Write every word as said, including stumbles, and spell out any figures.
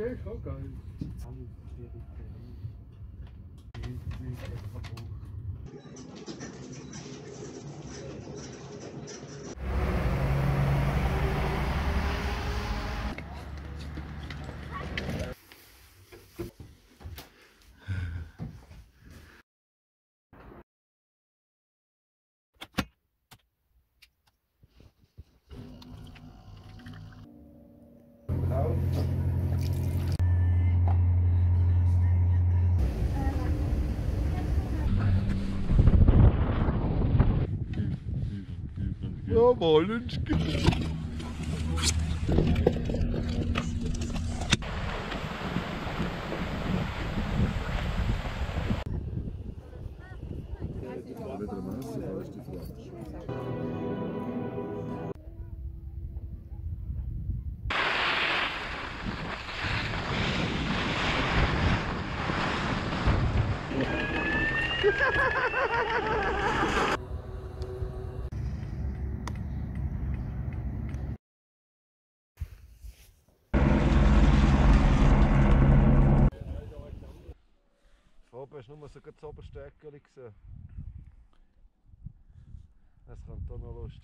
ist auch geil. Jawohl, Lünschke. Oben hast du nur so das Obersteckchen gesehen. Das könnte auch noch lustig